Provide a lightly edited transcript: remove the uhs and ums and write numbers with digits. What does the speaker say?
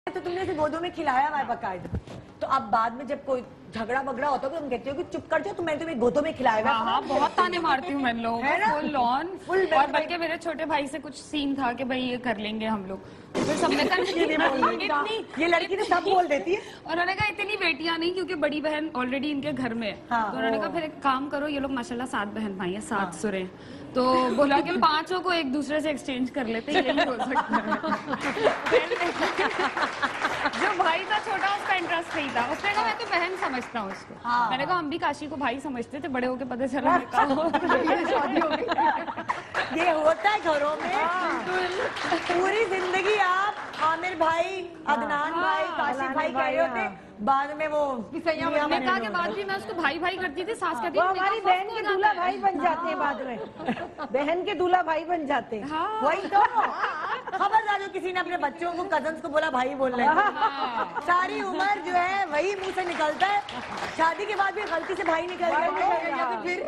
तो तुमने इसे गोदों में खिलाया हुआ है बकायदा। तो अब बाद में जब कोई झगड़ा बगड़ा होता है तो तुम कहते हो कि चुप कर जाओ, तो मैंने तुम्हें गोदों में खिलाया हुआ है। हाँ, बहुत ताने मारती हूँ मैं लोगों को, फुल ऑन। और बल्कि मेरे छोटे भाई से कुछ सीन था कि भाई ये कर लेंगे हम लोग, तो फिर सबने कहा ये लड़की तो सब बोल देती है। और उन्होंने कहा इतनी बेटियां नहीं, क्योंकि बड़ी बहन ऑलरेडी इनके घर में है। तो उन्होंने कहा फिर एक काम करो, ये लोग माशाल्लाह 7 बहन भाई हैं, 7 सुरे, तो बोला कि 5 को एक दूसरे से एक्सचेंज कर लेते हैं, यही हो सकता है। जो भाई था छोटा, उसका इंटरेस्ट नहीं था, उसने कहा मैं तो बहन समझता हूँ उसको। मैंने कहा हम भी काशी को भाई समझते थे, बड़े होके पता चला शादी हो गई। ये होता है घरों में। पूरी जिंदगी आप आमिर भाई, अदनान भाई, काशी भाई कह रहे होते, बाद में वो निकाह के बाद भी मैं उसको भाई भाई करती थी, सास कहती थी हमारी बहन के दूल्हा भाई बन जाते हैं बाद में, बहन के दूल्हा भाई बन जाते हैं। हाँ। वही तो खबरदार जो किसी ने अपने बच्चों को कजन्स को बोला भाई बोल रहे हैं, सारी उम्र जो है वही मुंह से निकलता है, शादी के बाद भी गलती से भाई निकल गया तो फिर